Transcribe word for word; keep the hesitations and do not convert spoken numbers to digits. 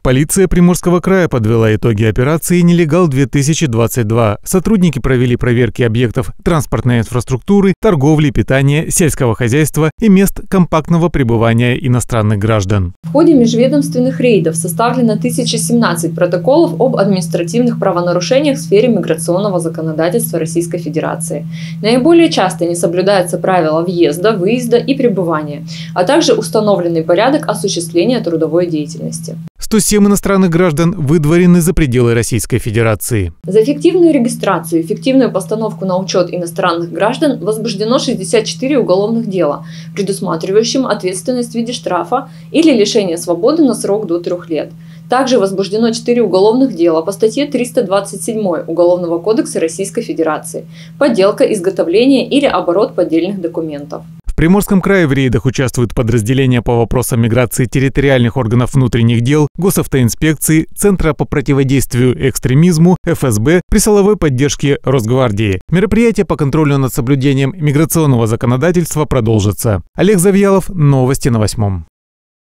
Полиция Приморского края подвела итоги операции «Нелегал-две тысячи двадцать два». Сотрудники провели проверки объектов транспортной инфраструктуры, торговли, питания, сельского хозяйства и мест компактного пребывания иностранных граждан. В ходе межведомственных рейдов составлено тысяча семнадцать протоколов об административных правонарушениях в сфере миграционного законодательства Российской Федерации. Наиболее часто не соблюдаются правила въезда, выезда и пребывания, а также установленный порядок осуществления трудовой деятельности. сто семь иностранных граждан выдворены за пределы Российской Федерации. За эффективную регистрацию и эффективную постановку на учет иностранных граждан возбуждено шестьдесят четыре уголовных дела, предусматривающим ответственность в виде штрафа или лишения свободы на срок до трех лет. Также возбуждено четыре уголовных дела по статье триста двадцать семь Уголовного кодекса Российской Федерации «Подделка, изготовление или оборот поддельных документов». В Приморском крае в рейдах участвуют подразделения по вопросам миграции территориальных органов внутренних дел, госавтоинспекции, Центра по противодействию экстремизму, эф эс бэ, при силовой поддержке Росгвардии. Мероприятие по контролю над соблюдением миграционного законодательства продолжится. Олег Завьялов, новости на восьмом.